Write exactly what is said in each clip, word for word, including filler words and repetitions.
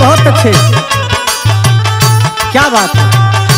बहुत अच्छे, क्या बात है।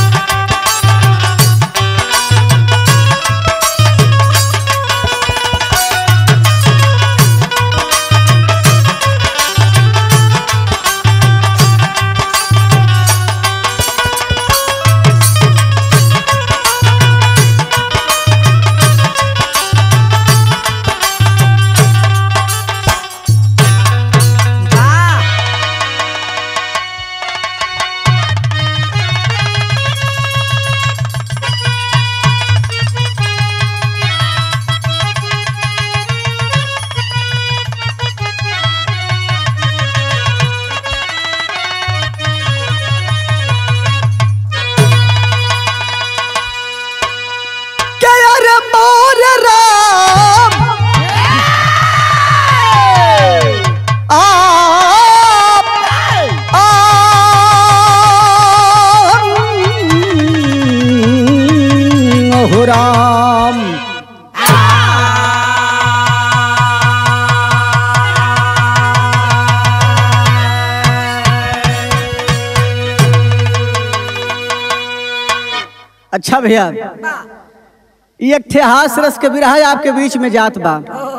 अच्छा भैया, एक ठे हास रस के बिरहा आपके बीच में जात बा।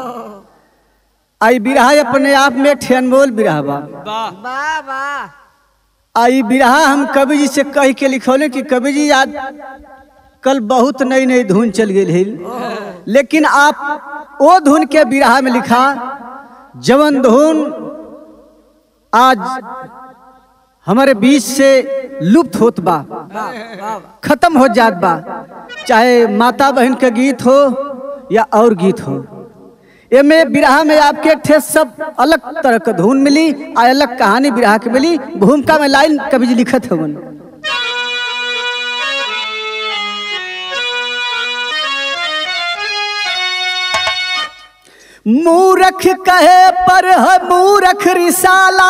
आई बिरहा अपने आप में ठे अनमोल बिरहा बा। आई बिरहा हम कवि जी से कह के लिखौले कि कवि जी आज कल बहुत नई नई धुन चल गई, लेकिन आप वो धुन के बिरहा में लिखा जवन धुन आज हमारे बीच से लुप्त होत बा, खत्म हो जात बा। चाहे माता बहन का गीत हो या और गीत हो, ये में बिरहा में आपके ठे सब अलग तरह का धुन मिली, अलग कहानी बिरहा के मिली। भूमिका में लाइन कवि जी लिखत हवन। मूरख कहे पर है मूरख रिसाला,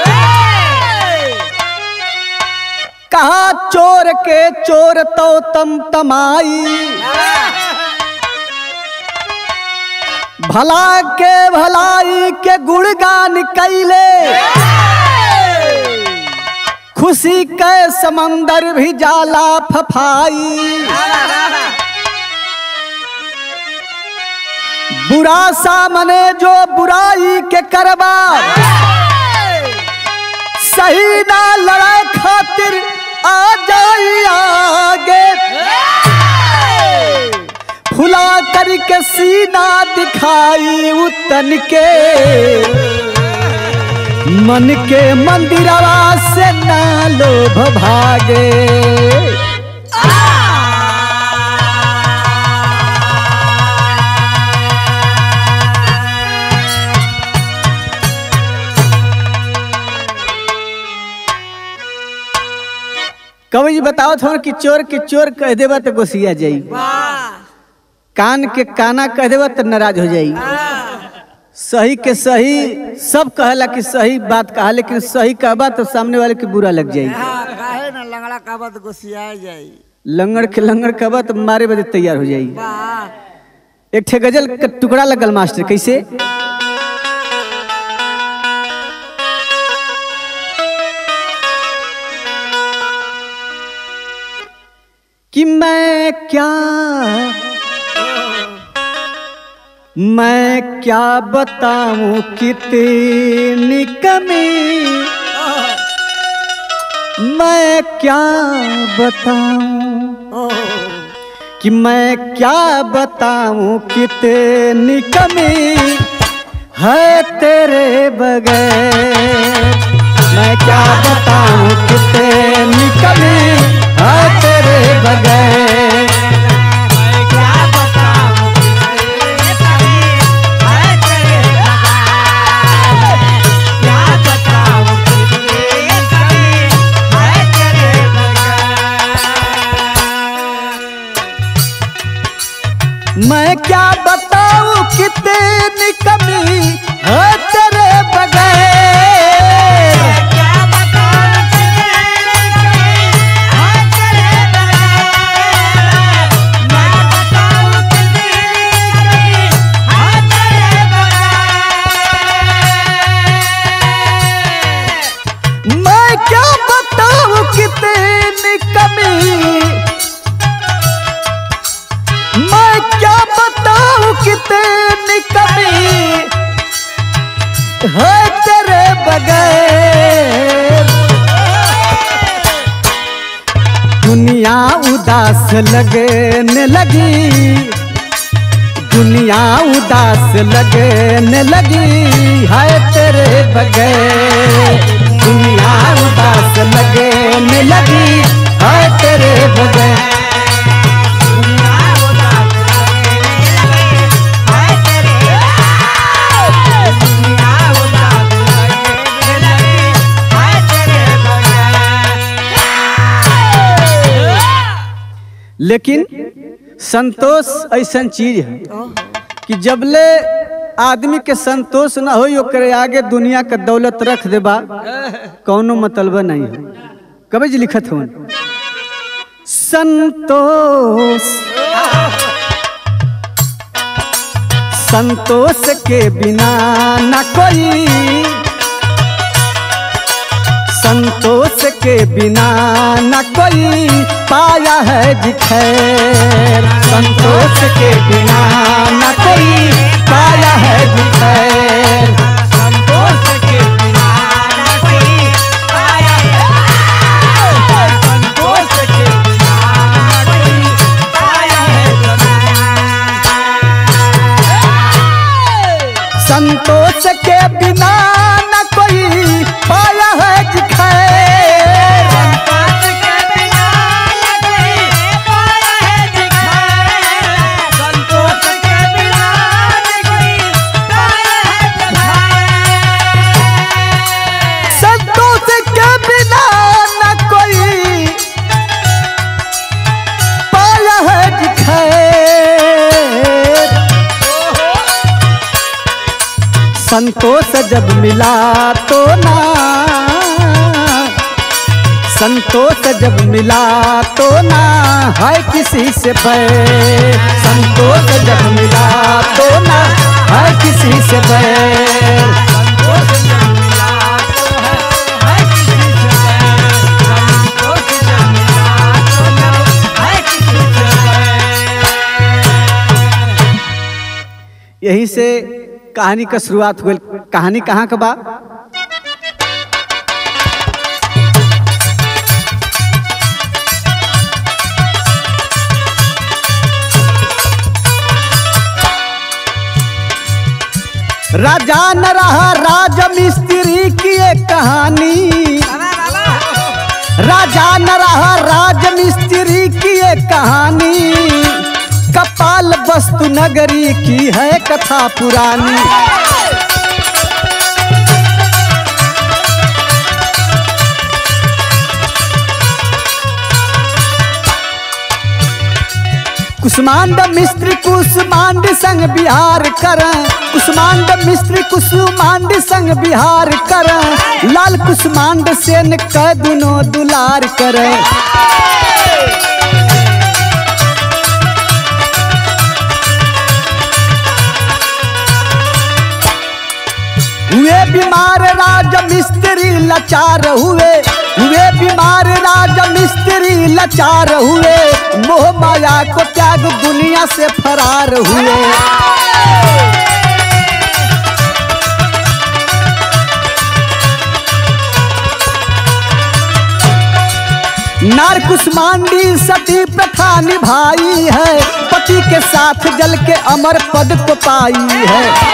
कहा चोर के चोर तो तम तमाई, भला के भलाई के गुणगान कैले, खुशी के समंदर भी जाला फफाई। बुरा सामने जो बुराई के करबा, सही ना लड़ाई खातिर आ जाई आगे, फुला करके सीना दिखाई उतन के, मन के मंदिरवा से ना लोभ भागे। कवि जी बताओ थोड़ा कि चोर के चोर कह देवा तो गोसिया जाई, कान के काना कह देवा तो नाराज हो जाई। सही के सही सब कहला कि सही बात कहा, लेकिन सही कहबा तो सामने वाले के बुरा लग जाई। काहे ना लंगड़ा कहबा तो गोसिया जाई, लंगड़ के लंगड़ कहबा तो मारे बदे तैयार हो जाई। एक ठे गजल का टुकड़ा लगल मास्टर, कैसे? कि मैं क्या मैं क्या बताऊं कितनी कमी, मैं क्या बताऊं कि मैं क्या बताऊं कितनी कमी है तेरे बगैर, मैं क्या बताऊं कितनी कमी है तेरे बगैर, मैं क्या बताऊं कितनी कमी है तेरे बगैर, क्या बताऊं कितनी कमी है तेरे बगैर, मैं क्या बताऊं कितनी कमी है तेरे बगैर, क्या बताऊं कितनी कमी है तेरे बगैर, कमी मैं क्या बताऊं कितनी कमी है तेरे बगैर। दुनिया उदास लगने लगी, दुनिया उदास लगने लगी है तेरे बगैर। दुनिया उदास लगने लगी है तेरे बगैर। लेकिन संतोष ऐसा चीज है कि जबले आदमी के संतोष ना हो ओकरे आगे दुनिया का दौलत रख देबा कौनो मतलब नहीं है। कवि जी लिखत हो संतोष संतोष के बिना न कोई, संतोष के बिना न कोई पाया है जिखैर। संतोष के बिना न कोई पाया है जिखैर। संतोष के बिना न कोई पाया है, संतोष के बिना न कोई पाया है जिखैर। संतोष के बिना न कोई पाया है जिखैर। संतोष जब मिला तो ना, संतोष जब मिला तो ना है किसी से बैर। संतोष जब मिला तो ना है किसी से बैर। संतोष जब मिला तो है किसी से बैर। संतोष जब मिला तो है किसी से बैर। यही से कहानी का शुरुआत हुई। कहानी कहाँ का बा? राजा न रहा राज मिस्त्री की एक कहानी। राजा न रहा राज मिस्त्री की एक कहानी। कपाल वस्तु नगरी की है कथा पुरानी। कुसुमांड मिस्त्री कुसुमांड संग बिहार करें। कुसुमांड मिस्त्री कुसुमांड संग बिहार करें। लाल कुसुमांड सेन क दुनो दुलार करें। हुए बीमार राज मिस्त्री लाचार हुए। हुए बीमार राज मिस्त्री लाचार हुए। मोह माया को त्याग दुनिया से फरार हुए। नार कुसुमांडी सती प्रथा निभाई है। पति के साथ जल के अमर पद को पाई है।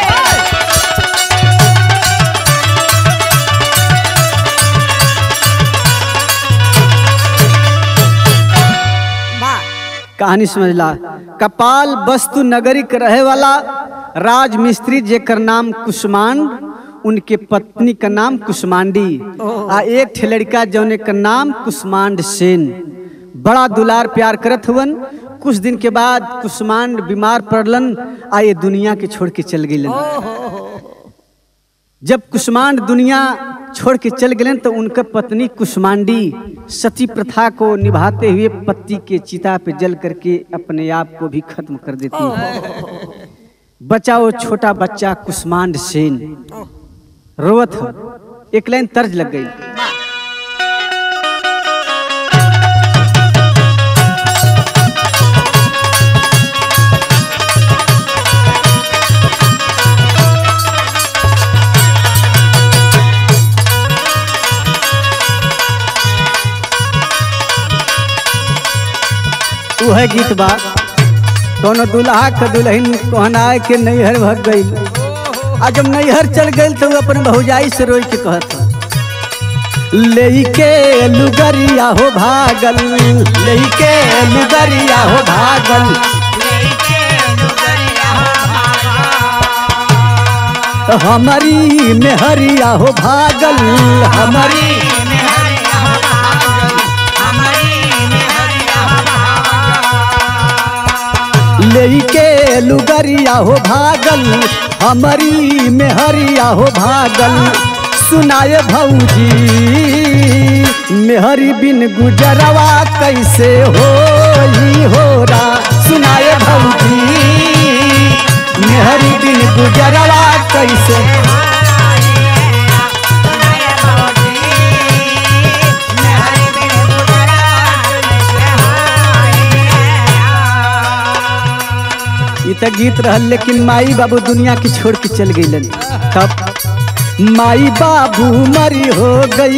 कहानी समझ ला। कपाल वस्तु नगरी के रहे वाला राज मिस्त्री जेकर नाम कुसुमांड, उनके पत्नी का नाम कुसुमांडी आ एक ठे लड़का जौने का नाम कुसुमांड सेन। बड़ा दुलार प्यार करत हुवन। कुछ दिन के बाद कुसुमांड बीमार पड़लन आ ये दुनिया के छोड़ के चल गईलन। जब कुसुमांड दुनिया छोड़ के चल गए तो उनका पत्नी कुसुमांडी सती प्रथा को निभाते हुए पति के चिता पे जल करके अपने आप को भी खत्म कर देती है। बचा वो छोटा बच्चा कुसुमांड सेन रोवत हो। एक लाइन तर्ज लग गई। वह गीत बा कोनो दुल्हा के दुल्हन कहनाए के नैहर भग गई। आ जब नैहर चल गई तो अपन भौजाई से रोई के कहत लेके लुगरिया हो भागल, लेके लुगरिया हो भागल, हमारी मेहरिया हो भागल, हमारी लेके लुगरिया हो भागल, हमारी मेहरिया हो भागल। सुनाए भौजी मेहरी बिन गुजरवा कैसे हो हो रा। सुनाए भौजी मेहरी बिन गुजरवा कैसे ये तो गीत रहल। लेकिन माई बाबू दुनिया की छोड़ के चल गई। तब माई बाबू मरी हो गई,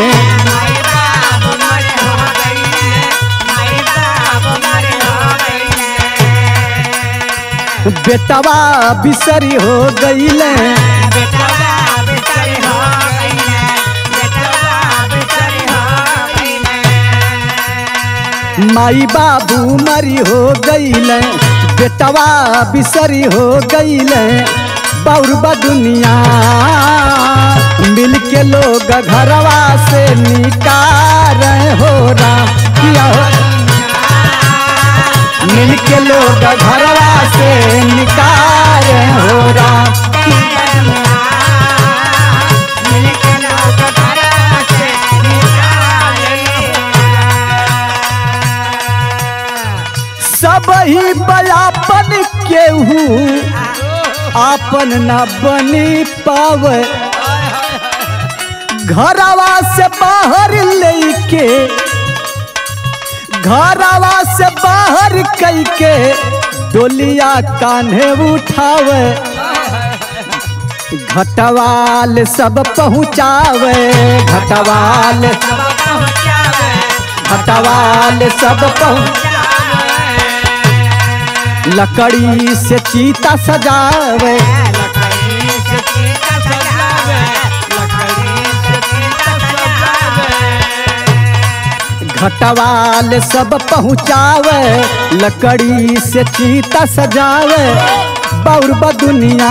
बेटवा बिसरी हो गई, माई बाबू मरी हो गई, बेटवा बिसरी हो गई। बउरबा दुनिया मिल के लोग घरवा से निकार हो रा। मिल के लोग घरवा से निकार हो रा। सब ही बयापन केहू आपन न बनी पावे, घरवा से बाहर लेके घरवा से बाहर कई के डोलिया कान्हे उठावे, घटवाल सब पहुँचावे, घटवाल घटवाल सब पहुँचावे। लकड़ी से चीता सजावे, घटवाल सब पहुँचावे, लकड़ी से चीता सजावे। बउरबा दुनिया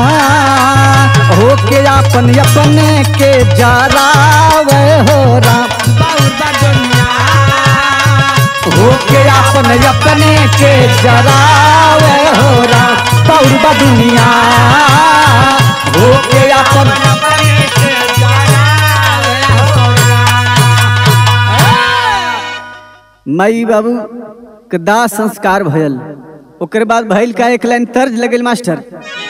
होके अपन अपने के जरावे हो राम। बउरबा दुनिया होके अपन अपने के जरावे हो राम। बउरबा दुनिया होके अपन अपने के जरावे हो राम। माई बाबू के दाह संस्कार भयल। ओकर बाद भइल का एक लाइन तर्ज लगल मास्टर।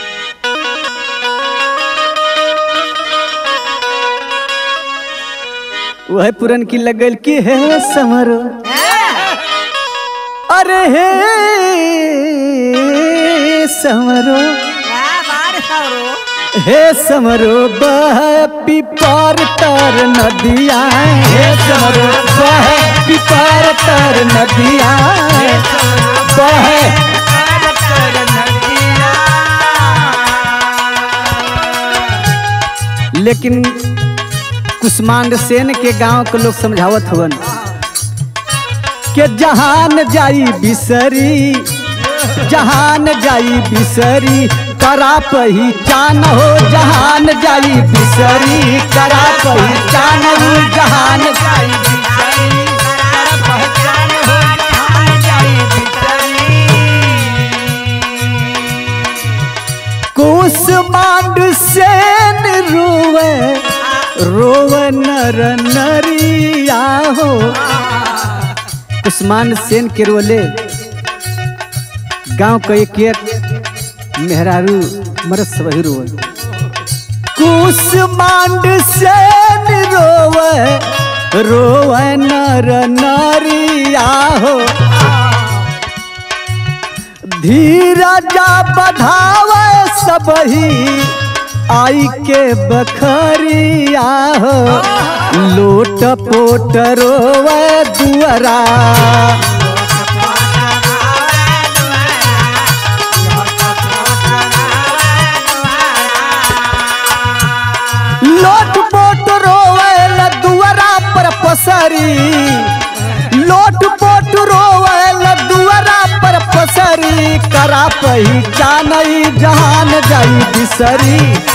वह पुरन की लगल कि हे समरो, अरे हे समरो, हे समरो बह पिपर तर नदिया, हे समरो बह पिपर तर नदिया, बह लेकिन कुष्मांड सेन के गांव के लोग समझावत हुवन के जहान जाई बिसरी, जहान जाई बिसरी करा पहचान हो, जहान जाई बिसरी करा पहचान हो, जहान जाई बिसरी करा पहचान हो, जहान जाई बिसरी। कुष्मांड सेन रोवे रोवे नर नरिया हो। कुष्मांड सेन के रोले गांव का एक एक मेहरारू मरद वही रोवे। कुष्मांड सेन रोवे रोवे नर नरिया हो। धीरजा बधावे सबही आई के बखरिया हो। लोट पोट रोवे दुअरा, पसरी लोट पोट रोवल दुआरा पर पसरी करा पहचान जहान जाई बिसरी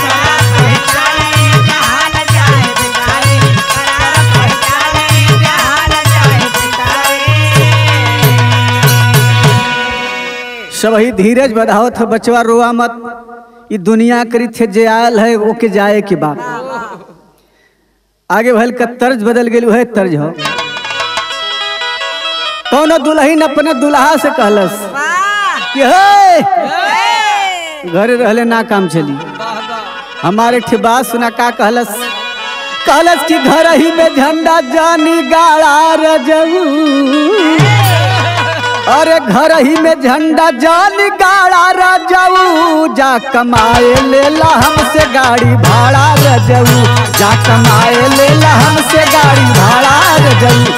सबही धीरज बधाओ थे बचवा रोआ मत ई दुनिया करी थे जे आयल है ओके जाए के बाद आगे भल का तर्ज बदल गेलू है तर्ज हो कौन दुल्हन अपने दुल्हा से कहलस कि हे घरे रहले ना काम चली हमारे ठे बात सुना का कहलस कहलस कि घर ही में झंडा जानी गाड़ा रजऊ अरे घर ही में झंडा जानी गाड़ा रजऊ जा कमाए लेला हमसे गाड़ी भाड़ा रजऊ जा कमाए लेला हमसे गाड़ी भाड़ा रजऊ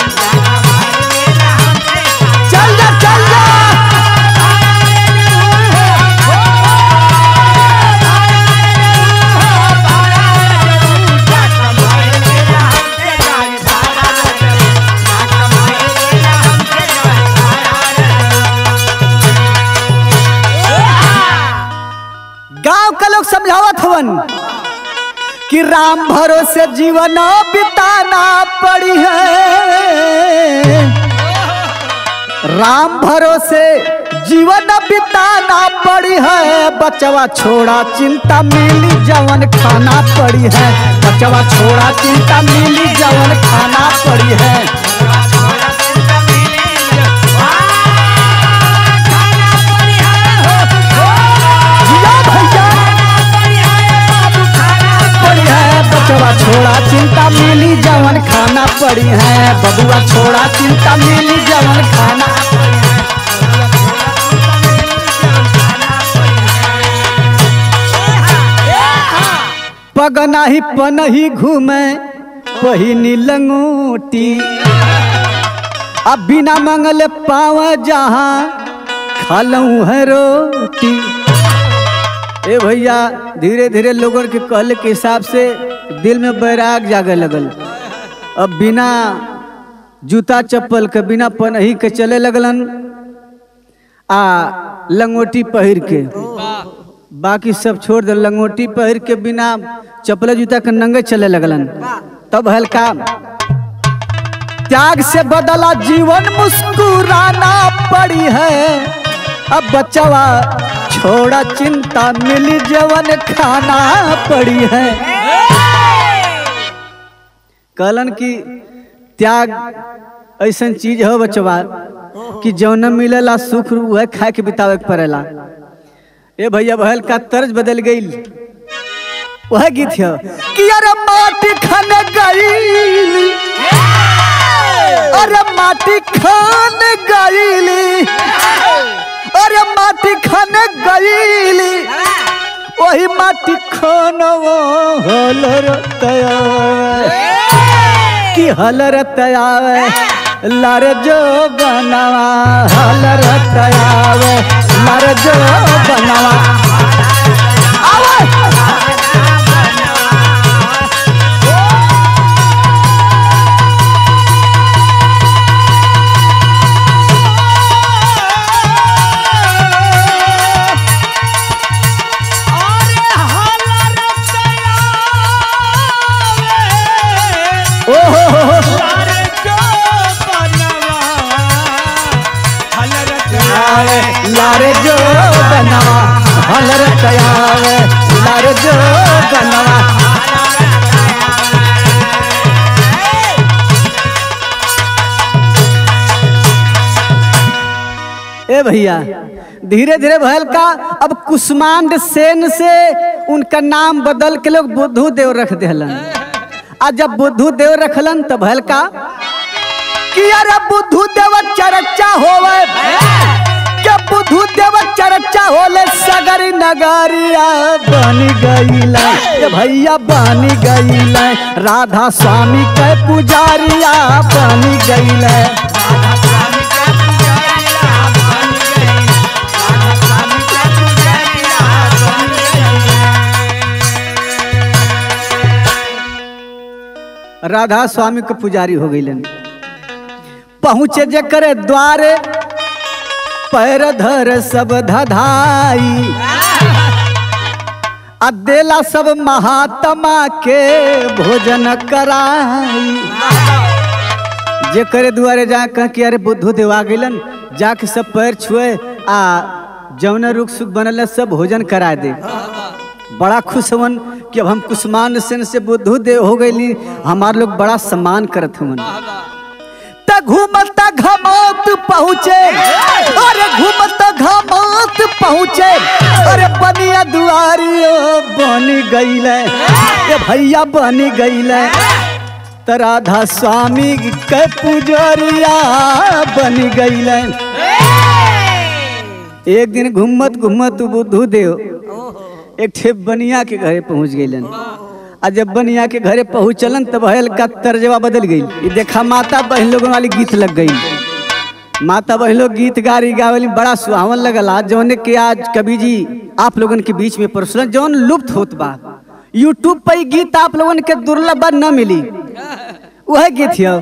चल जा चल जा गांव का लोग समझावत हवन कि राम भरोसे जीवन बिताना पड़ी है राम भरोसे जीवन बिताना पड़ी है बचवा छोड़ा चिंता मिली जवन खाना पड़ी है बचवा छोड़ा चिंता मिली जवन खाना पड़ी है बचवा छोड़ा चिंता मिली जवन खाना पड़ी है बबुआ छोड़ा चिंता मिली जवन खाना पगना ही पन ही घूमे पहिनी लंगोटी अब बिना मंगल पाव जहाँ खालू है रोटी ए भैया धीरे धीरे लोगों के कहले के हिसाब से दिल में बैराग जागे लगल अब बिना जूता चप्पल के बिना पनही के चले लगलन आ लंगोटी पहिर के बाकी सब छोड़ दे लंगोटी पहिर के बिना चप्पल जूता के नंगे चले लगलन तब हल्का त्याग से बदला जीवन मुस्कुराना पड़ी है अब बचवा छोड़ा चिंता मिली जवन खाना पड़ी है कहलन की त्याग ऐसा चीज हो बचवा कि जौन मिलेला सुख है खाए के बितावे के पड़ेला ए भैया बहल का तर्ज बदल गई वह गीत है कि अरे माटी खान गईली अरे माटी खान गईली अरे माटी खान गईली वही माटी खान हलर कि हलर तयावे लर जो बनवा हलर तयावे लर जो बनवा लारे जो बनवा हलर तयावे लारे जो बनवा ए भैया धीरे धीरे भयल का अब कुष्मांड सेन से उनका नाम बदल के लोग बुद्धू देव रख दिलन आ जब बुद्धू देव रखलन तब भयल का कि अरे बुद्धू देव चर्चा होवे बुद्धू देव चर्चा होले सगरी नगरिया बनी गईला भैया बनी गईला राधा स्वामी के पुजारिया बनी गईला राधा स्वामी के पुजारी हो गईलन। पहुँचे जकरे द्वारे पैर धर सब धधाई आ देला सब महात्मा के भोजन कराई। जेकरे द्वारे जा कह के अरे बुद्धू देवा गेलन जाके सब पैर छुए आ जौन रुख सुख बनल सब भोजन करा दे। बड़ा खुश हवन कि अब हम कुसुमान सेन से बुद्धू देव हो गई, हमार लोग बड़ा सम्मान करत हवन। त घूमता घमात पहुँचे, अरे घूमता घमात पहुँचे, अरे बनिया दुआरियो बनी गईले, ये भैया बनी गईले। त राधा स्वामी के पुजरिया बनी गईले। एक दिन घूमत घूमत बुद्धू देव एक ठे बनिया के घरे पहुंच गईलन। आ जब बनिया के घरे पहुंचलन तब हल का तर्जवा बदल गई। ये देखा माता बहन लोगों वाली गीत लग गई। माता बहन लोग गीत गारी गावली बड़ा सुहावन लगल। आज जौन के आज कवि जी आप लोगन के बीच में परसलन जौन लुप्त होत बा, यूट्यूब पर गीत आप लोगन के दुर्लभ न मिली, वह गीत है।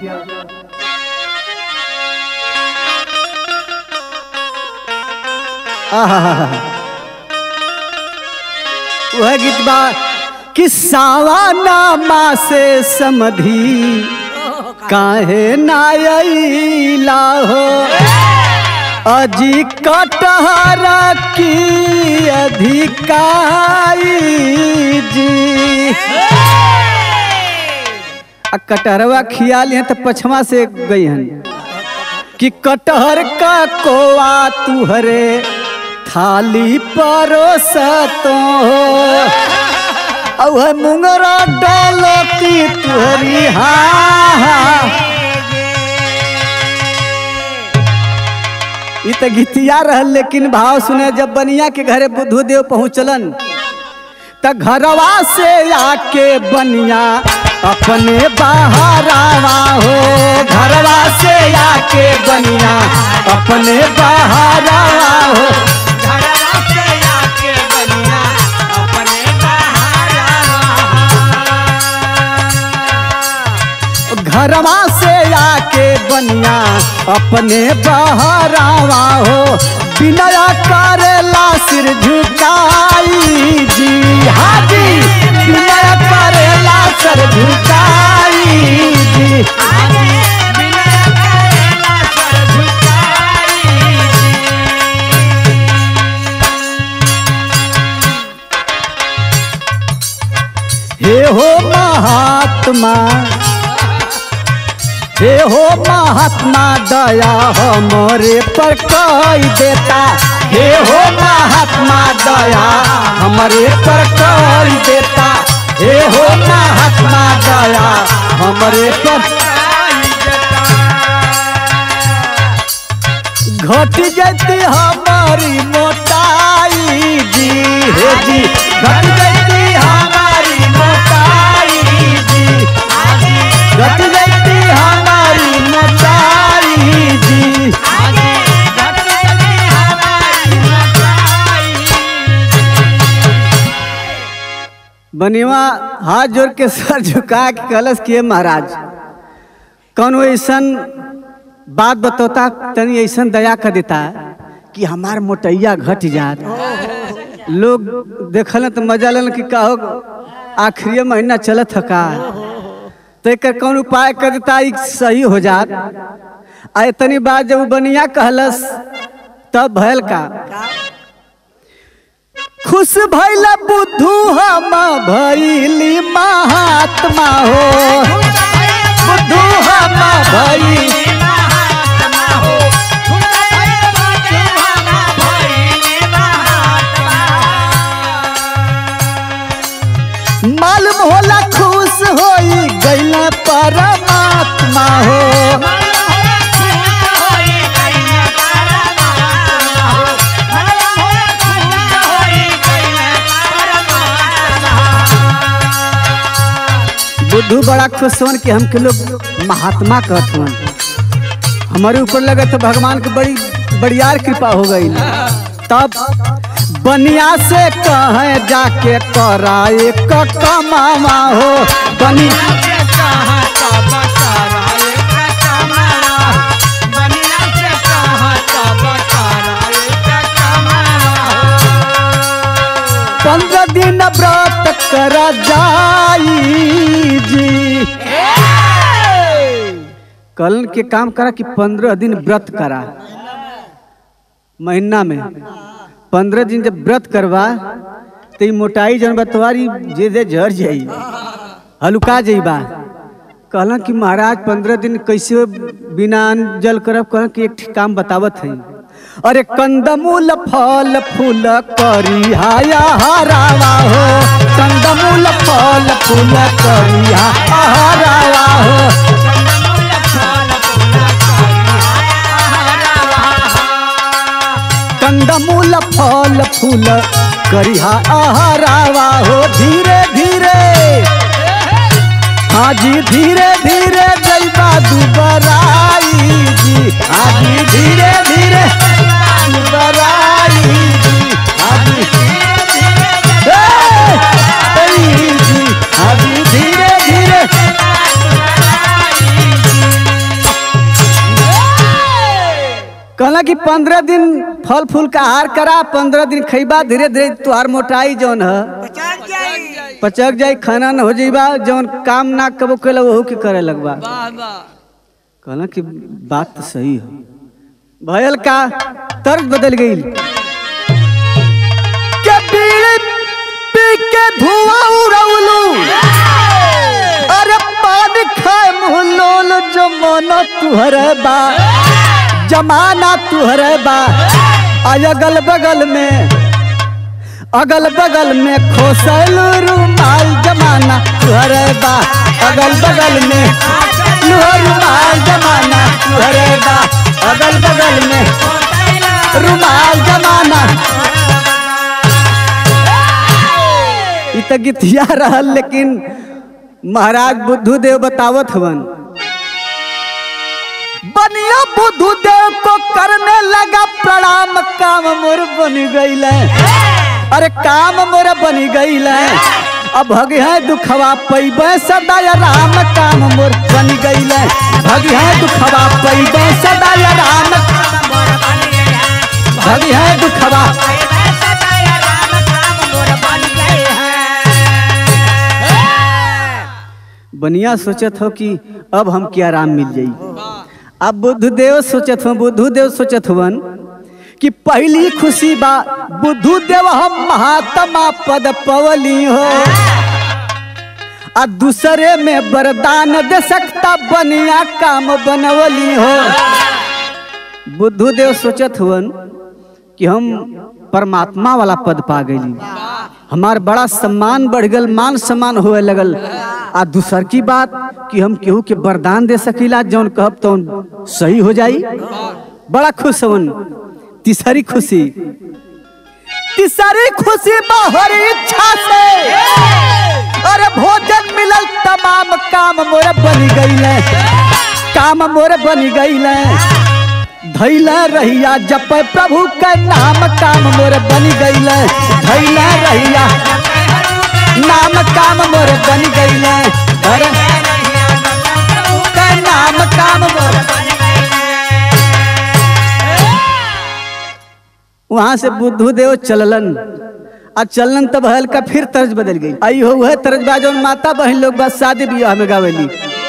वह गीत बा कि सावाना माँ से समधी काहे नायला हो, अजी कटहरा की अधिकारी जी। आ कटहरवा खिया लिए तो पछवा से गई हन कि कटहर का कोआ तुहरे थाली परोसतो औ मुंगरा डालती तुहरी हाँ। ये तो गीतिया रहल, लेकिन भाव सुने जब बनिया के घरे बुद्धू देव पहुँचलन त घरवा से आके बनिया अपने बहारावा हो, घरवा से आके बनिया अपने बहारावा हो, घरवा से आके बनिया अपने बहारावा। घरवा से आके बनिया अपने बहारावा हो, बिनया करेला सिर झुकाई जी। हाँ जी, बिनया करेला सिर झुकाई जी। बिनय करेला सर झुकाई जी। हे हो महात्मा, हे हो महात्मा दया हमारे पर कई देता, हे हो महात्मा दया हमारे पर कई देता, हे हो महात्मा दया हमारे पर घट जाती हमारी मोटाई जी। हे जी घट जाती हमारी मोटाई जी, घट जाती हमारी मोटाई जी। बनिवा हाथ जोड़ के सर झुका के कलश किए महाराज कौन ऐसा बात बतौता तनी ऐसा दया कर देता कि हमार मोटैया घट जात। लोग देखल तो मजा लन कि कहो आखिरी महीना चलत का तो एक कौन उपाय कर देता सही हो जात। आ इतनी बात जब बनिया कहलस तब भैल का खुश भैल बुद्धू हम भैली महात्मा हो, बुद्धू हम भैली मालूम होला खुश होई गइल परमात्मा हो। बुद्धू बड़ा खुश होन कि हमके लोग महात्मा कहत हन, हमारे ऊपर लगे तो भगवान की बड़ी बड़ियार कृपा हो गई। तब बनिया से कहे जाके कराए कमावा हो, बनिया से कहे व्रत कर जाई जी। कल के काम करा कि पंद्रह दिन व्रत करा, महीना में पंद्रह दिन जब व्रत करवा तो मोटाई जन बतवारी जे जे झड़ जाई, हलुका जाइबा। कहला कि महाराज पंद्रह दिन कैसे बिना अन्न जल करब? कहला कि एक काम बतावत है। अरे कंदमूल फल फूल करिया हरावा हो, कंदमूल फल फूल करिया हरावा हो, कंदमूल फल फूल करिया हरावा हो। धीरे धीरे हाजी धीरे धीरे जइबा दुबराई जी, हाजी धीरे धीरे दुबराई जी, हाजी जी, हाजी धीरे धीरे। कहला कि पंद्रह दिन फल फूल का आहार करा, पंद्रह दिन खइबा, धीरे धीरे तुहार मोटाई जौन है पचक जाई, खाना न हो जाइबा, जौन काम ना कबो कैला वहू के करे लगबा। कहला कि बात तो सही है। भयल का तर्क बदल गई के बीड़ी पी के धुआं उड़ौलू, अरे पानी खाए मुहलोल जमाना तुहरे बा, जमाना तुहरे बा। अगल बगल में अगल बगल में खोसल रुमाल, जमाना तुहरे बा, अगल बगल में रुमाल, जमाना तुहरे बा, अगल बगल में रुमाल, जमाना। इ त गीतिया रहल, लेकिन महाराज बुद्धदेव बतावत हवन। बनिया बुद्धदेव को करने लगा प्रणाम, काम मोर बन गईल, अरे काम मोर बनी गईल। अब भगी है दुखवा पैबे सदा राम, काम मोर बन गईल, भगी है दुखवा पैबे सदा राम, भगी है दुखवा। बनिया सोचत हो कि अब हम क्या राम मिल जाई। अब बुद्धदेव सोचत हो, बुद्धदेव सोचत हवन कि पहली खुशी बा बुद्धदेव हम महात्मा पद पवली हो, आ दूसरे में वरदान दे सकता बनिया काम बनवली हो। बुद्धदेव सोचत हुवन कि हम परमात्मा वाला पद पा गई, हमार बड़ा सम्मान बढ़ गल, मान सम्मान होए लगल। आ दूसर की बात कि हम केहू के वरदान दे सकीला, जौन कहब तो सही हो जाई। बड़ा खुश हवन। तीसरी खुशी तीसरी खुशी बाहरी इच्छा से, अरे भोजन मिलल तमाम काम मोर बन गईल, काम मोर बन गईल। धैला रहिया जप प्रभु का नाम, काम मोर बन गईल, धैला रहिया नाम, काम मोर बन गईल, अरे का नाम काम मोर। वहां से बुद्धदेव चललन, आ चलन तब हल का फिर तर्ज बदल गई। आई हो वह तर्ज बा जो माता बहन लोग बस शादी ब्याह में गावेली।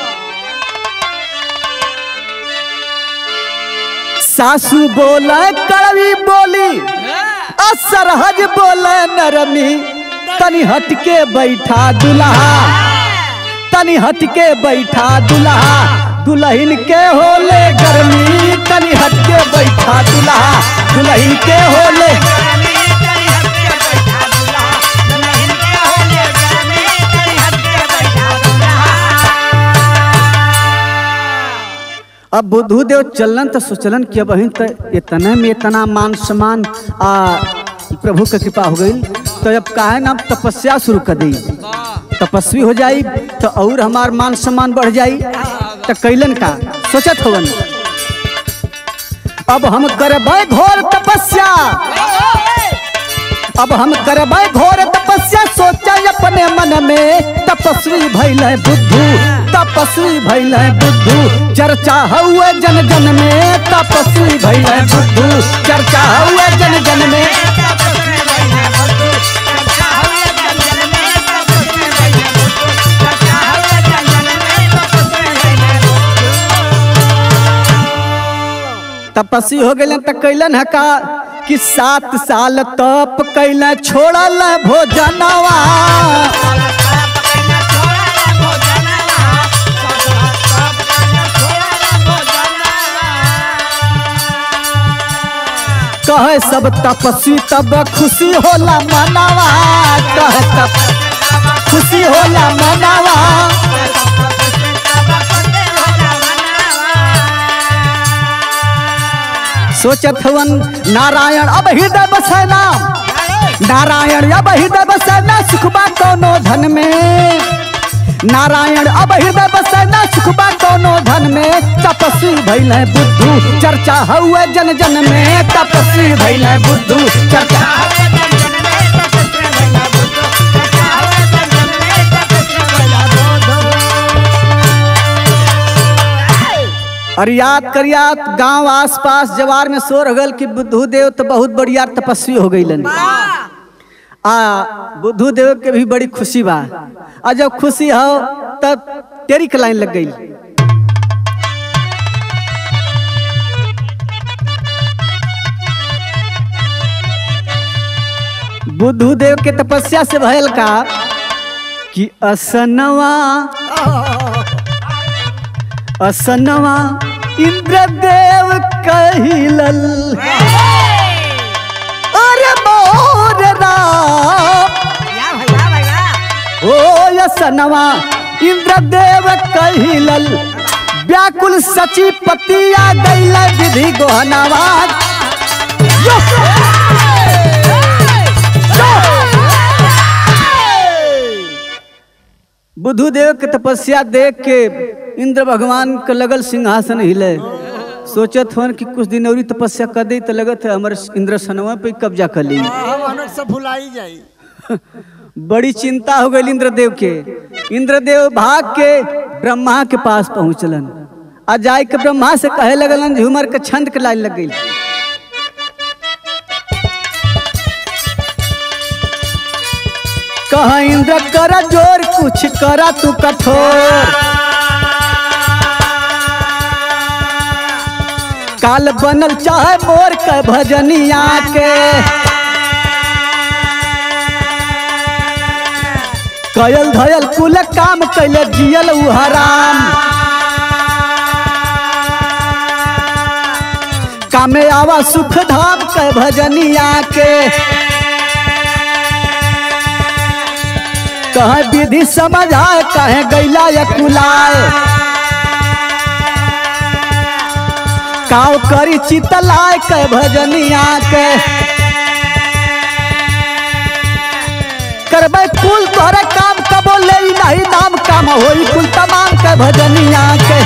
सासू बोले कड़वी बोली, असरहज बोले नरमी, तनी हटके बैठा दुल्हा, तनी हटके बैठा दुल्हा, दुल्हन के होले गर्मी, तनी हटके बैठा दुल्हा, दुल्हन के होले। अब बुद्धदेव चलन तो सोचलन कि अब तो इतने में इतना मान सम्मान आ प्रभु का कृपा हो गई, तो अब काहे ना तपस्या शुरू कर दी, तपस्वी हो जाई तो और हमार मान सम्मान बढ़ जाई। तो कैलन का सोचत होवन, अब हम करबै घोर तपस्या, अब हम करबै घोर तपस्या, सोचा अपने मन में, तपस्वी भइल है बुद्धू, तपस्वी भइल है बुद्धू, चर्चा हुए जन जन में, तपस्वी भइल है बुद्धू, चर्चा हुए जन जन में। तपस्वी हो गए तो कैलन है का कि सात साल तप कैल छोड़ल भोजनवा। कहे सब तपस्वी तब खुशी होला मनावा, कहे तब खुशी होला मनावा। सोचत हवन नारायण अब हृदय बसना, नारायण अब हृदय बसना सुखबा कोनो धन में, नारायण अब हृदय बसना सुखबा कोनो धन में। तपस्वी भइल बुद्धू चर्चा हुए जन जन में, तपस्वी भइल बुद्धू चर्चा। और याद करियात गांव आसपास जवार में शोर गल कि बुद्धू देव तो बहुत बढ़िया तपस्वी हो गई। आ बुद्धू देव के भी बड़ी खुशी बा। आ जब खुशी हो तब तेरी के लाइन लग गई। बुद्धू देव के तपस्या से भयल का कि असनवा असनवा इंद्रदेव कहिलल, अरे मोर राम ओ असनवा इंद्रदेव कहिलल। व्याकुल सची पतिया गैल विधि गोहनवा। बुद्धू देव के तपस्या देख के इंद्र भगवान के लगल सिंहासन हिले। सोचत हन कि कुछ दिन और तपस्या कर दे तो लगत है हमारे इंद्र सनवा पे कब्जा कर ली, सब भुलाई जाई। बड़ी चिंता हो गई इंद्रदेव के। इंद्रदेव भाग के ब्रह्मा के पास पहुंचलन। आ जाए के ब्रह्मा से कहे लगलन झूमर के छंद के लाइन लग गई। कहा इंद्र करा जोर कुछ करा तू कठोर, काल बनल चाहे मोर के भजनिया के। कयल धयल कुल काम कैले जियल उ हराम, कामे आवा सुख धाम के भजनिया के। कहे विधि समझाए कहे गैला या कुलाए, काव करी चितलाए के भजनिया के। करबै कुल तोहरे काम कबो ले नहीं नाम काम होई कुल तमाम के भजनिया के।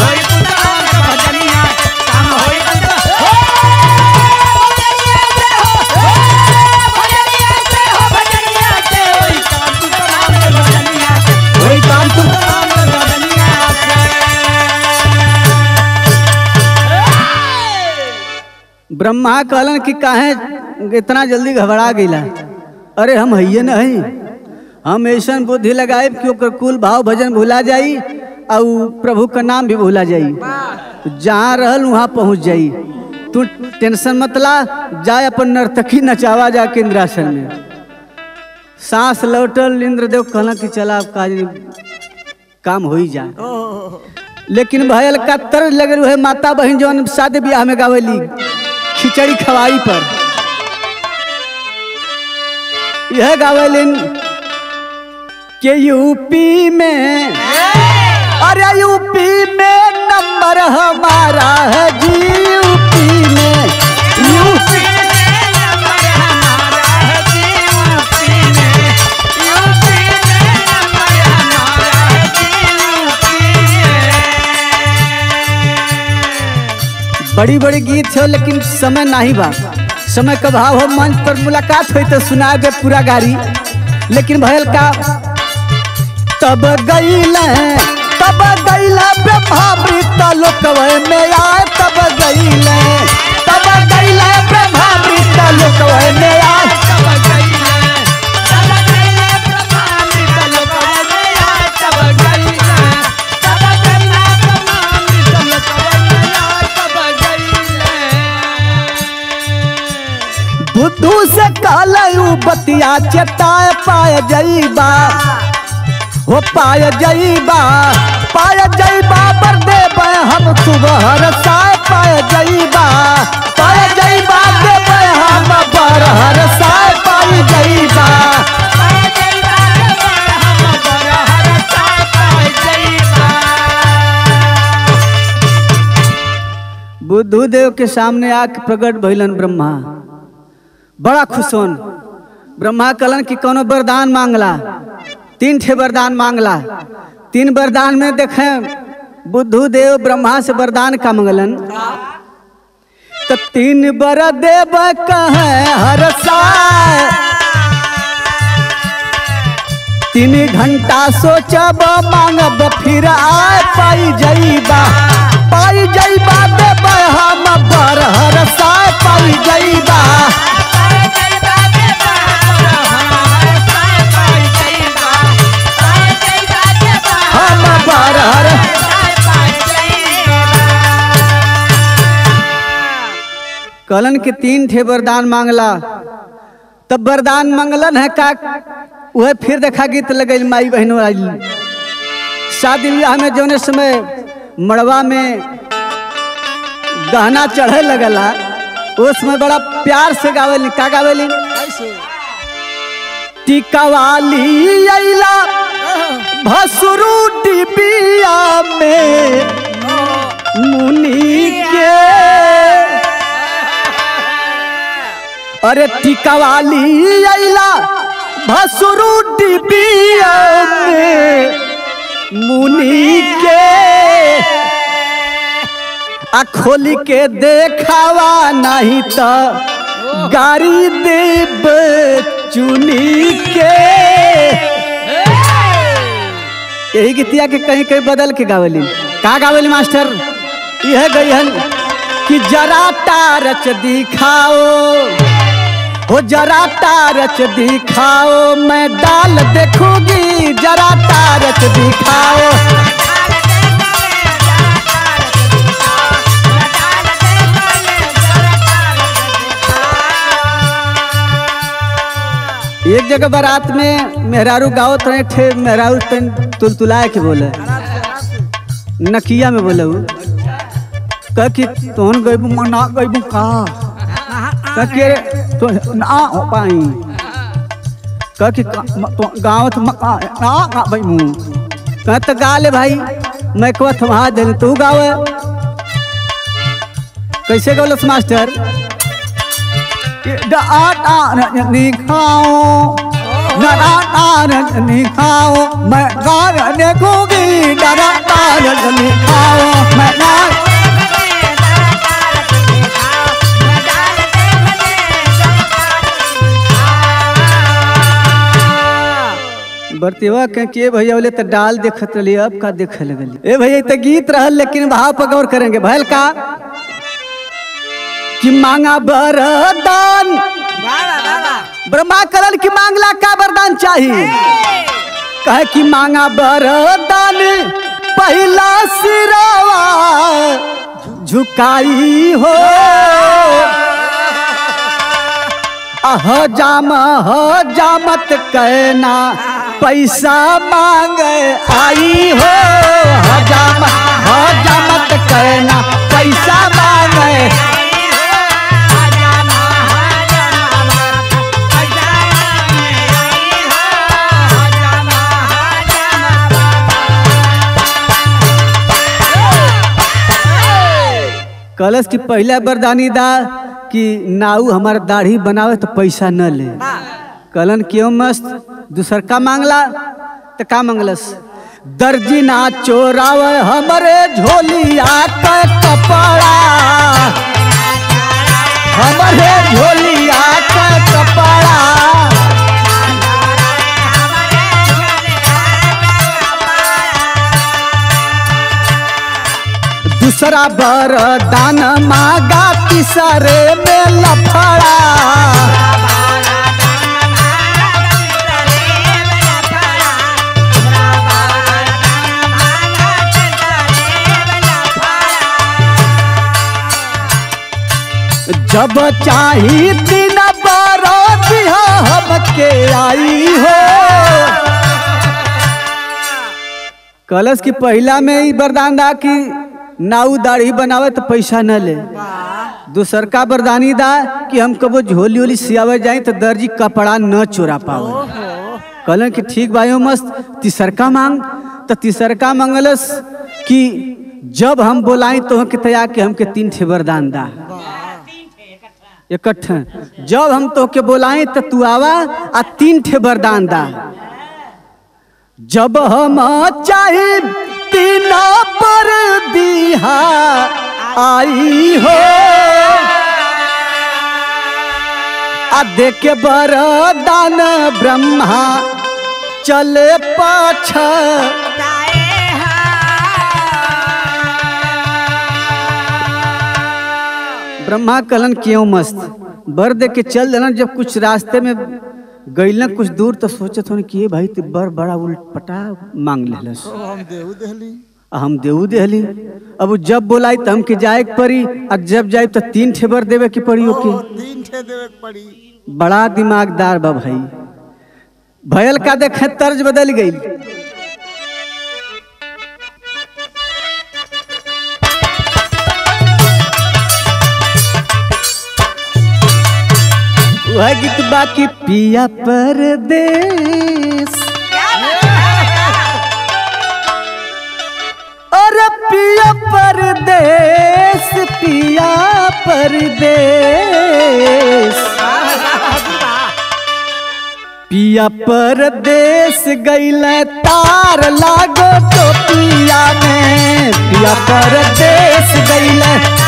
ब्रह्मा कहलन कि काहे इतना जल्दी घबरा गईला। अरे हम हइये नहीं, हम ऐसा बुद्धि लगाए कि ओकर कुल भाव भजन भुला जाई और प्रभु का नाम भी भुला जाई। तो जहाँ रहल वहाँ पहुँच जाई। तू टेंशन मत ला, जाए अपन नर्तकी नचावा जाके इंद्रासन में। सांस लौटल इंद्रदेव कहला कि चला अब काज काम हो ही जाए। लेकिन भयल का तरज लगे रहे माता बहन जौन शादी ब्याह में गावेली खिचड़ी खवाई पर यह गावेलिन के यूपी में, अरे यूपी में नंबर हमारा है जी, यूपी में यूपी में नंबर हमारा है जी, यूपी में यूपी में नंबर हमारा है जी, यूपी में। बड़ी बड़ी गीत है लेकिन समय नहीं बा, समय का भाव हो। मंच पर मुलाकात हुई तो सुना दे पूरा गाड़ी। लेकिन भयल का तब गईल तब गईल ब्रह्मा मृत लोकवय में आए, तब गईल तब गईल ब्रह्मा मृत लोकवय में आए, तब गईल तब गईल ब्रह्मा मृत लोकवय में आए, तब गईल तब गईल ब्रह्मा मृत लोकवय में आए, तब गईल। कहलू बतिया चेताए पाए जईबा हो पाए जईबा पाए जईबा बर देबे हम सुबह साय पाए जईबा पाए जईबा देबे हम बरहर साय पाए जईबा बुद्धदेव के सामने आके प्रकट भइलन ब्रह्मा, बड़ा खुश होन। ब्रह्मा कहलन कि कोनो वरदान मांगला, तीन ठे वरदान मांगला। तीन वरदान में देखे बुद्धदेव ब्रह्मा से वरदान का मंगलन तो तीन बर देव कहे हर साय, तीन घंटा सोचब मांगब फिर आए पाई जईबा पाई जईबा देबे हम बरहर साय पाई जईबा हम बरहर। कहलन के तीन ठे वरदान मांगला तब वरदान मंगलन है का वह फिर देखा गीत लगे माई बहनों आई शादी विवाह में जोने समय मड़वा में गहना चढ़े लगला उसमें बड़ा प्यार से गावेली। का गावेली? टीका वाली अइला भसुरू डिबिया में मुनि के, अरे टीका वाली अइला भसुरू डिबिया में मुनि के, आ खोली के देखावा नहीं तो गाड़ी देव चुनी के। यही गीतिया के कहीं कहीं बदल के गावेली। का गावेली मास्टर? यह गई कि जरा टारच दिखाओ हो जरा टारच दिखाओ मैं डाल देखूंगी जरा टारच दिखाओ। एक जगह बारात में मेहरारू गावत रहे थे, मेहरारू पेन तुलतुलाए के बोले नकिया में बोले कह कि तोहन गईबू मना गईबू का कह के तो ना हो पाई कह कि गाँव ना गा भाई मुँह कह तो गा ले भाई मैं कह थमा दे तू गावे। कैसे गौलस मास्टर? खाओ खाओ मैं गाना देखूंगी डरा खाओ मैं बरतीवा के भैया बोले तो डाल देखत रही अब का देखे लगल। ए भैया तो गीत रहल लेकिन भाव पर गौर करेंगे। भैल का कि मांगा वरदान ब्रह्मा करल की मांगला का वरदान चाहिए कहे कि मांगा वरदान पहला सिरवा झुकाई हो अह जाम हो जामत कहना पैसा मांग आई हो हजाम हजामत कहना पैसा मांगे। कलश की पहला वरदानी दा कि नाऊ हमार दाढ़ी बनावे तो पैसा न ले। कलन क्यों मस्त दूसर का मांगला तो का मांगलस दर्जी ना चोरावे हमारे झोलिया का कपड़ा हमारे झोलिया का कपड़ा दूसरा वरदान मांगा तीसरे में लफड़ा जब चाही तीन बारो हमके आई हो। कलश की पहला में ही वरदान दा कि नाऊ दाढ़ी बनावे तो पैसा न ले। दूसर का वरदानी दा कि हम कबो झोली ओली सियावे जाए तो दर्जी कपड़ा न चोरा पावे। कहलन कि ठीक भाई मस्त। तीसर का मांग तो तीसर का मंगलस कि जब हम बोलाई तो के तया के हमके तीन ठे वरदान दा इकट्ठा। जब हम तो के बोलाई तो तू आवा आ तीन ठे वरदान दा। जब हम चाहे तीना पर दिहा आई हो। आ देखे वरदान ब्रह्मा चले पाछा। ब्रह्मा कहलन क्यों मस्त बर दे के चल देना। जब कुछ रास्ते में गईलन कुछ दूर तो सोचत हो कि भाई तो बर बड़ा उल्टपटा मांग लेलस। हम देहू देहली हम देऊ देहली। अब जब बोलाई तो हमके जाए के पड़ी और जब जाए तो तीन ठे बर देवे की पड़ी। ओके तीन ठे देवे के पड़ी। बड़ा दिमागदार बा भाई। भयल का देखे तर्ज बदल गई। वह गीत बाकी पिया परदेस। अरे पिया परदेस पिया परदेस। पिया परदेस गईल तार लागो तो पिया में। पिया परदेस गईल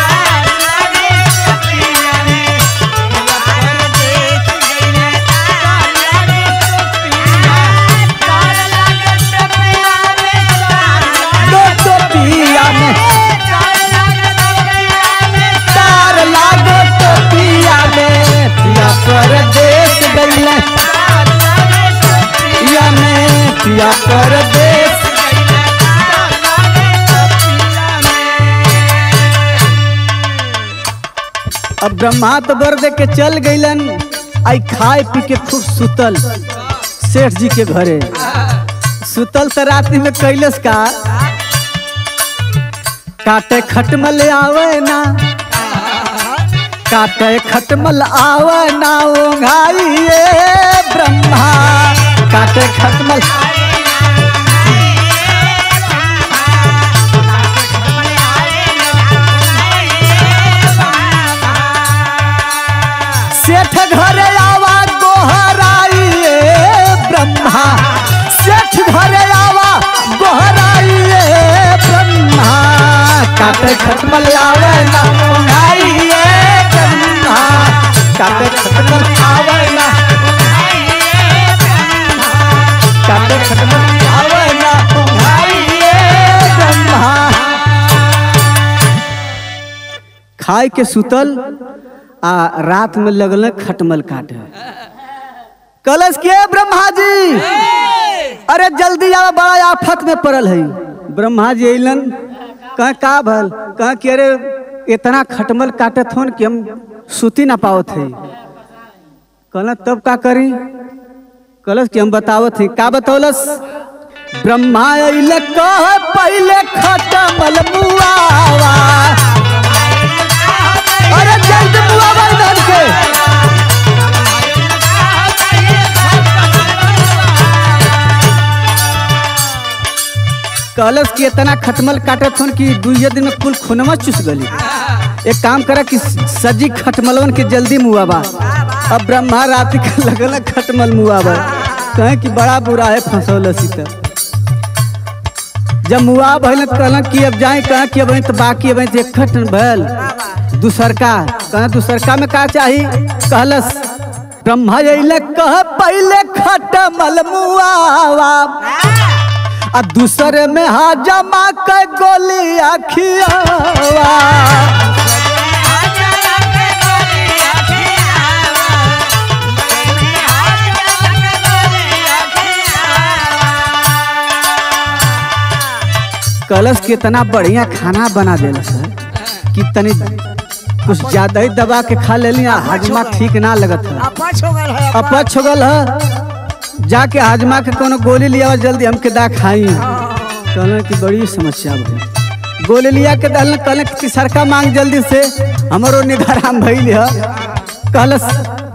परदेस गईल पिया में। पिया परदेस अब ब्रह्मा तो बर दे के चल गईलन। आई खाए पी के खूब सुतल सेठ जी के घरे। सुतल तो रात्रि में कैलस का काटे खटमल आवे ना। काटे खटमल आवे ना ओंघाइए ब्रह्मा। काटे खटमल सेठ घरे आवा गोहराइए ब्रह्मा। सेठ घरे आवा गोहराइए ब्रह्मा। काटे खटमल आवे ना ओंघाइए ब्रह्मा। काटे खटमल आवे ना। काटे खटमल आवे ना ओंघाइए ब्रह्मा। खाए के सुतल आ रात में लगल खटमल काटे। कलश के ब्रह्मा जी अरे जल्दी आवा बड़ा आफत में पड़ल है। ब्रह्मा जी अलन कह का भल कह कि अरे इतना खटमल काटत हो कि हम सुती ना पावत है। कहल तब का करी। कलश कि हम बतावत है। का बतौलस ब्रह्मा अइले कह पहले खटमल मुआवा। अरे जल्द मुआवा इधर के। कलश की इतना खटमल काटत हन कि दुइये दिन में कुल खुनवा चुस गली। एक काम करा कि सजी खटमलवन के जल्दी मुआवा। अब ब्रह्मा रात के लगल खटमल मुआवा। कहे कि बड़ा बुरा है फंसौल सीता। जब मुआ भइल कहल कि अब जाए कह कि अब तो बाकी अब एक खट भल दूसरका। कह दूसरका में का चाही। कहलस ब्रह्मा अइले कह पहले खटमल मुआवा। आ दूसरे में हाजमा के गोली अखियावा। कलश कितना बढ़िया खाना बना देला सर कि तनी कुछ ज्यादा ही दबा के खा लेली, हाजमा ठीक ना लगत है, अपच हो गल है, अपच हो गल है। जाके हाजमा के कोनो गोली लिया जल्दी हमके दा खाई। कहलन की बड़ी समस्या भई, गोली लिया के दहलन, कहलन कि तीसरका मांग जल्दी से, हमरो निधराम भइल है। कहलस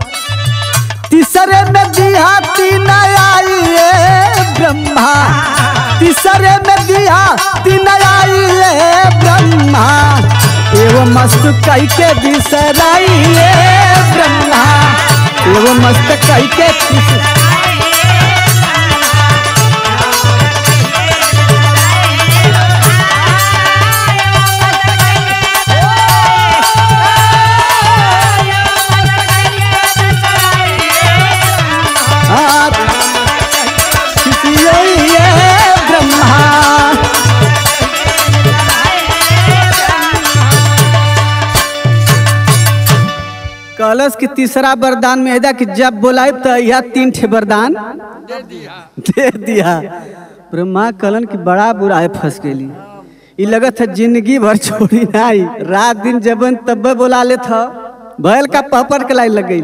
तीसरे में दिया तीन आई ब्रह्मा, तीसरे में दिया तीन आई ब्रह्मा, एवं मस्त कई के बिसराई ब्रह्मा, एवं मस्त कई के कलश की तीसरा वरदान में है कि जब बोलाए तो यह तीन ठे वरदान दे दिया, दे दिया। ब्रह्मा कलन की बड़ा बुरा है, फंस गेली। ये लगत है जिंदगी भर छोड़ी नहीं, रात दिन जबन तब बोला ले था, बैल का पहपर के लाई लग गई।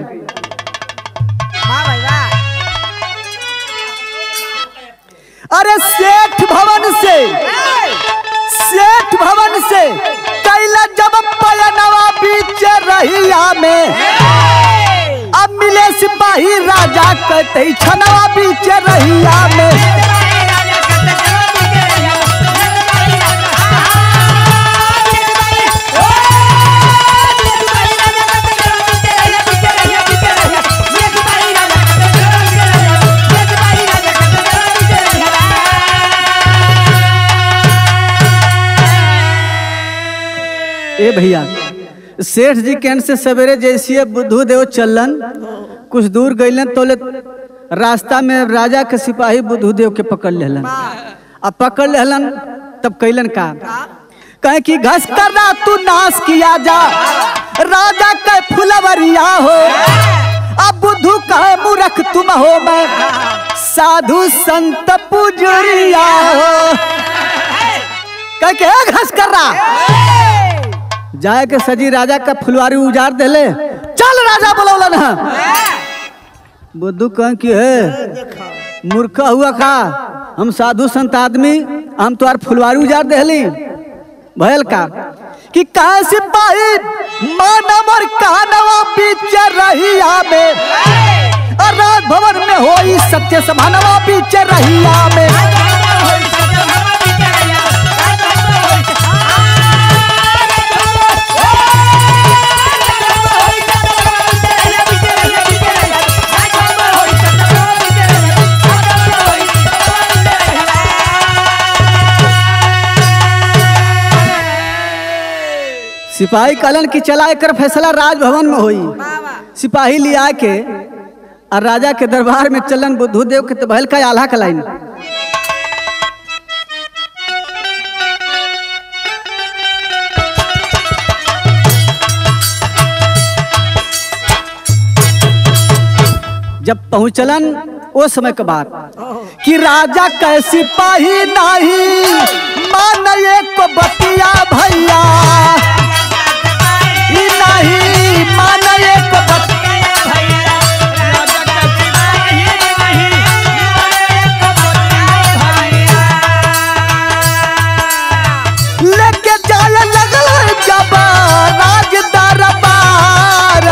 अरे सेठ भवन से, सेठ भवन से कैला जब पयनवा बीच रहिया में, अब मिले सिपाही राजा कहते छनवा बीच रहिया में। ए भैया, सेठ जी के से सवेरे जैसे बुद्धू देव चलन, कुछ दूर गईलन तो ले रास्ता में राजा के सिपाही बुद्धू देव के पकड़ लेलन। अब पकड़ लेलन तब कैलन का, कहे कि घस करना तू नाश किया जा, राजा के फुलवरिया हो, अब बुद्धू कहे मूर्ख तुम हो, मैं साधु संत पुजरिया हो। कहे के घस कर रहा जाए के सजी राजा का फुलवारी उजाड़ देले, चल राजा बोलौलन है। बुद्धू कह कि है मूर्खा हुआ का, हम साधु संत आदमी, हम तुम्हार फुलवारी उजाड़ देली। भयल का कि कहा सिपाही मानव और कानवा बीच रहिया में, और राज भवन में होई सत्य समानवा बीच रहिया में। सिपाही कहलन कि चला एक फैसला राजभवन में होई। सिपाही लिया के और राजा के दरबार में चलन बुद्धू देव के तो भैल का आल्हा का लाइन। जब पहुंचलन वो समय के बाद कि राजा कै सिपाही नहीं मान एक बतिया भैया, नहीं मान एक बतिया भैया, लेके जाए लगल जब राज दरबार,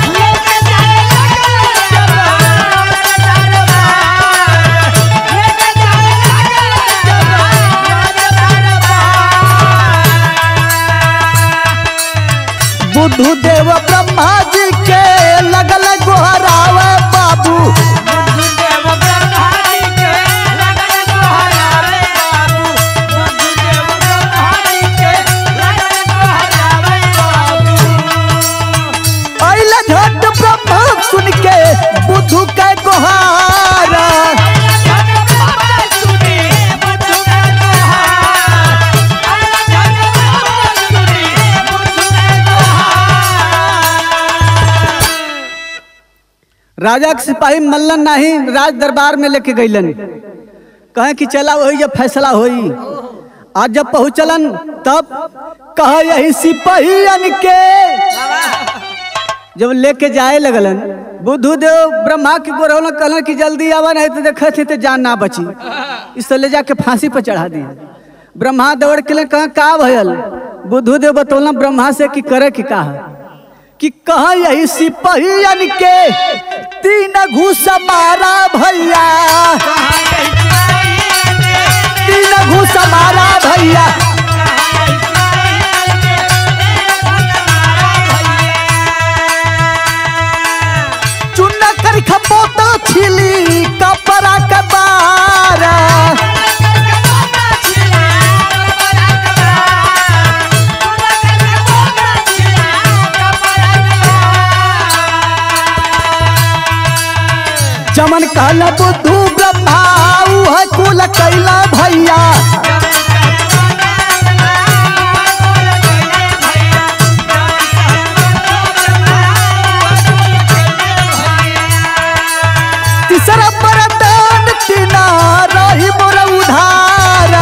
बुद्धू देव ब्रह्मा जी के लगल गोहरावे बाबू, बुद्धू देव ब्रह्मा जी के लगल गोहरावे बाबू, बुद्धू देव ब्रह्मा जी के लगल गोहरावे बाबू। अइले झट ब्रह्मा सुन के बुद्धू के गोहारा, राजा के सिपाही मल्लन नहीं राज दरबार में लेके गईलन, कहे कि चला वही जब फैसला होई। आज जब पहुंचलन तब कहा यही सिपहियन के जब लेके जाए लगलन बुद्धू देव ब्रह्मा की गोरौल कहलन कि जल्दी आवा नहीं तो देखे थे तो जान ना बची, इससे ले जाके फांसी पर चढ़ा दी। ब्रह्मा दौड़ के लिए कहा का भयल, बुद्धू देव बतौलन ब्रह्मा से कि करे कि कहा कि कहा यही सिपहियन के तीन घूस मारा भैया, तीन घूस मारा भैया। चुन कर खपोता छिली कपड़ा कबारा, चमन कहला बुद्धू ब्रह्मा है कुल कैला भैया। तीसरा वरदान तीना रही मोर उधार,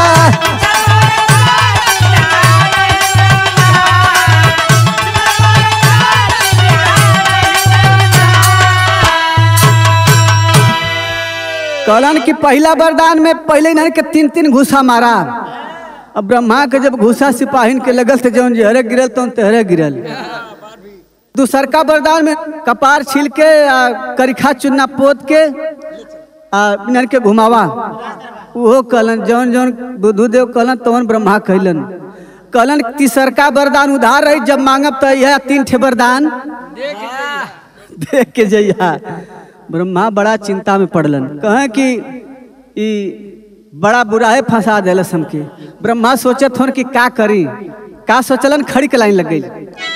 कहलन कि पहला वरदान में पहले इन्हन के तीन तीन घूसा मारा। अब ब्रह्मा के जब घूसा सिपाहिन के लगल थे जौन जहरे गिरल तो तहरे गिरल। दूसर का वरदान में कपार छील के करिखा चुन्ना पोत के इन्हन के घुमावा, वो कहलन जौन जौन बुद्धदेव कहलन तौन ब्रह्मा कहलन। कहलन तीसर का वरदान उधार रही, जब मांगब तो यह तीन ठे वरदान देख के जइया। ब्रह्मा बड़ा चिंता में पड़लन, कहें कि ई बड़ा बुरा है फंसा दिलस हमके। ब्रह्मा सोचत हन कि का करी, का सोचलन खड़ी के लाइन लग गई।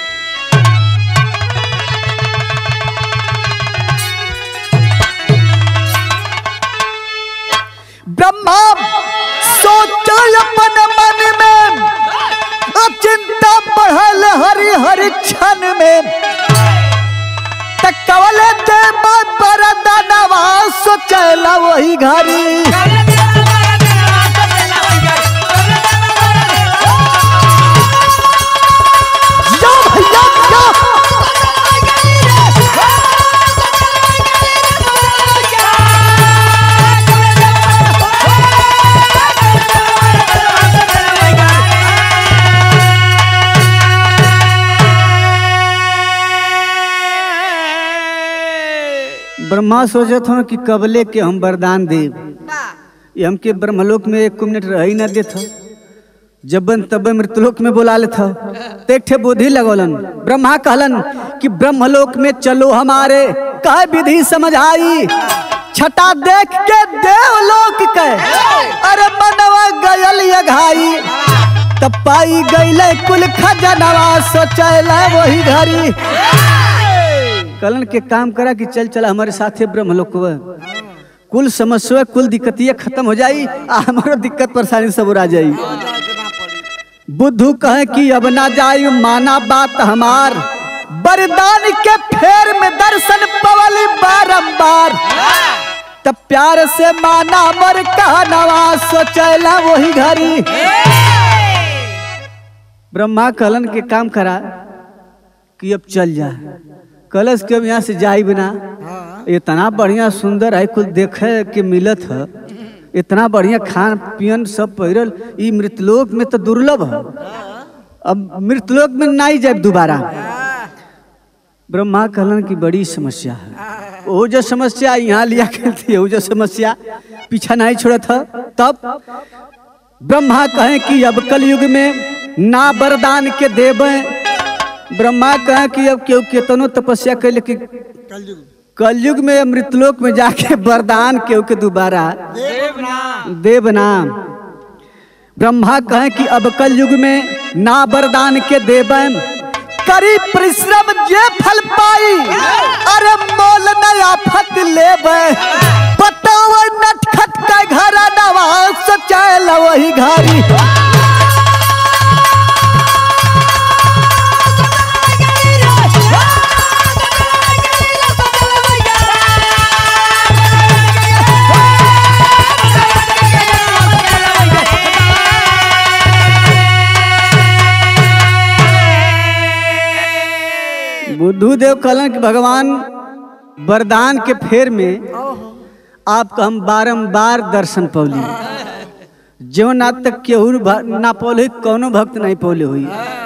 ब्रह्मा सोचो अपन मन में चिंता बढ़ल हरि हरि क्षण में, कवले दे पर दानवा सोचला वही घरी। जाओ भैया जाओ। ब्रह्मा सोचत हूँ कि कबले के हम वरदान देव, ये हमके ब्रह्मलोक में एक मिनट रह ही न देता, जबन तब मृतलोक में बुला लेता। तो एक ठे बुद्धि लगौलन। ब्रह्मा कहलन कि ब्रह्मलोक में चलो हमारे, कह विधि समझ आई। छटा देख के देवलोक के अरे मनवा गयल ये घाई, तब पाई गईले कुल खजनवा सोचला वही घरी। कलन के काम करा कि चल चला हमारे साथे ब्रह्मलोक, कुल समस्या कुल दिक्कतियां खत्म हो जाई, हमारा दिक्कत परेशानी सब उड़ा जाई। बुद्धू कहे कि अब ना जाई माना बात हमार, वरदान के फेर में दर्शन पवली बारंबार, तब प्यार से माना मर कहनवा सोचला वही घरी। ब्रह्मा कलन के काम करा कि अब चल जा, कलश के अब यहाँ से जाई बिना, इतना बढ़िया सुंदर है कुल देखे के मिलत है, इतना बढ़िया खान पियन सब पहिरल, ई मृतलोक में तो दुर्लभ है, अब मृतलोक में नहीं जाए दोबारा। ब्रह्मा कहलन की बड़ी समस्या है, वो जो समस्या यहाँ लिया करती है वो जो समस्या पीछा नहीं छोड़त है। तब ब्रह्मा कहे कि अब कलयुग में ना वरदान के देवे। ब्रह्मा कहे कि अब क्यों केतनो तपस्या कर, लेकिन कलयुग में मृतलोक में जाके वरदान क्यों के दोबारा देवनाम। ब्रह्मा कहे कि अब कलयुग में ना वरदान के देवे, करी परिश्रम जे फल पाई, अरे मोल नया फत लेवे। बताओ नटखट का घर नवा सोचला वही घरी। बुद्धू देव कहलन कि भगवान वरदान के फेर में आपका हम बारंबार दर्शन पौली, जो ना तक केहू ना पौले कौनो भक्त नहीं पौले हुई,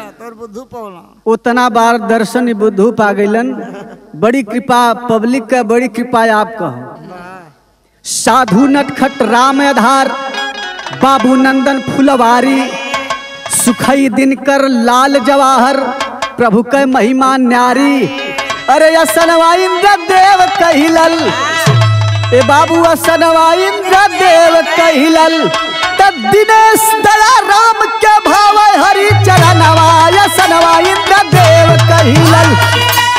उतना बार दर्शन बुद्धू पा गईलन। बड़ी कृपा पब्लिक का, बड़ी कृपा आपका हो। साधु नटखट राम आधार बाबू नंदन फुलवारी सुखई दिनकर लाल जवाहर प्रभु के महिमा न्यारी। अरे असनवा इंद्र देव कहिलल ए बाबू असनवा इंद्र देव कहिलल तब दिनेश दया राम के भाव हरि चरणवा असनवा इंद्र देव कहिलल।